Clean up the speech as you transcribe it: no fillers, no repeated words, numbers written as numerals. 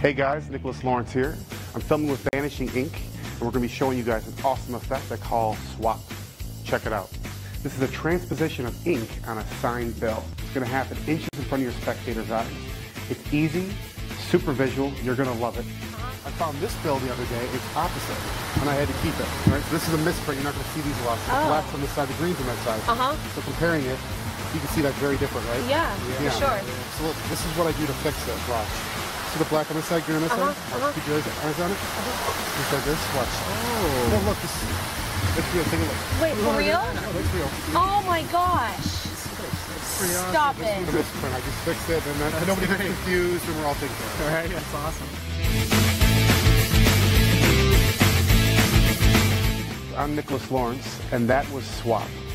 Hey guys, Nicholas Lawerence here. I'm filming with vanishing ink, and we're going to be showing you guys an awesome effect I call swap. Check it out. This is a transposition of ink on a signed bill. It's going to happen inches in front of your spectator's eyes. It's easy, super visual, you're going to love it. I found this bill the other day, it's opposite, and I had to keep it. Right? So this is a misprint, you're not going to see these a lot. So the black's on this side, the green's on that side. So comparing it, you can see that's very different, right? Yeah, for sure. So look, this is what I do to fix it. Watch. See the black on this side, green on this side? Keep your eyes on it. Just like this. Watch. Oh. No, look. This is real. Take a look. Wait, for real? No, that's real. Oh my gosh. Stop it. I just fixed it, and then nobody gets confused, and we're all thinking. All right, that's awesome. I'm Nicholas Lawerence, and that was Swap.